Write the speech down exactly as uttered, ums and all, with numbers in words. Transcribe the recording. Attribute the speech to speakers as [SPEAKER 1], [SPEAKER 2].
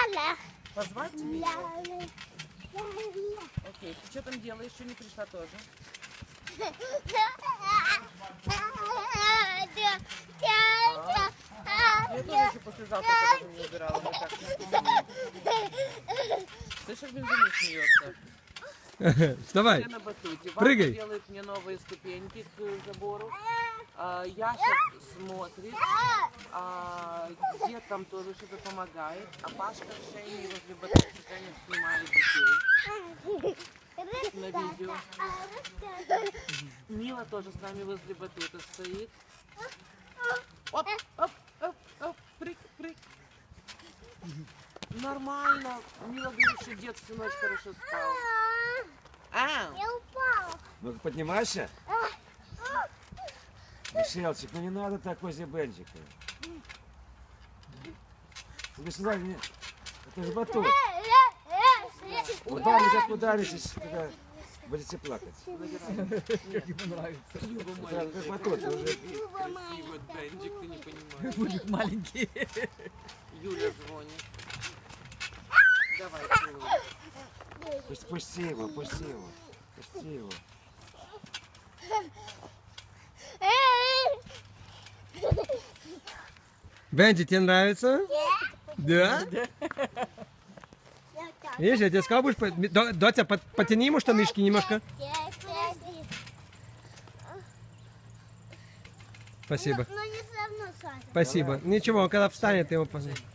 [SPEAKER 1] Позвать тебя? Окей, ты что там делаешь? Еще не пришла тоже? Я тоже еще послезавтра, когда не убирала. Слышишь, Бенджамин смеется?
[SPEAKER 2] Вставай,
[SPEAKER 1] Все на батуте.
[SPEAKER 2] прыгай.
[SPEAKER 1] Ваня делает мне новые ступеньки к забору. А, Яша смотрит. А, дед там тоже что-то помогает. А Пашка с Женей возле батута Женя снимает детей на видео. Мила тоже с нами возле батута стоит. Оп, оп, оп, оп, прыг, прыг. Нормально. Мила говорит, что дед всю ночь хорошо спал. А,
[SPEAKER 3] Я упала.
[SPEAKER 4] Ну-ка, поднимайся. Мишелчик, ну не надо так возле Бенджика. Тебе сюда, не... Это же батут. Ударитесь, ударитесь, тогда будете плакать.
[SPEAKER 2] Как ему нравится.
[SPEAKER 4] Это как батут, ты уже...
[SPEAKER 1] красивый Бенджик, ты не понимаешь.
[SPEAKER 2] Будет маленький.
[SPEAKER 1] Юля звонит. Давай, целуй.
[SPEAKER 4] Пусти, пусти его, пусти его. Пусти его.
[SPEAKER 2] Бенджи, тебе нравится? Да? Видишь, я тебе сказал, будешь... по- До- Дотя, под- потяни ему штанишки немножко. Спасибо.
[SPEAKER 3] Но не все равно Саша.
[SPEAKER 2] Спасибо. Ничего, когда встанет, ты его... пос-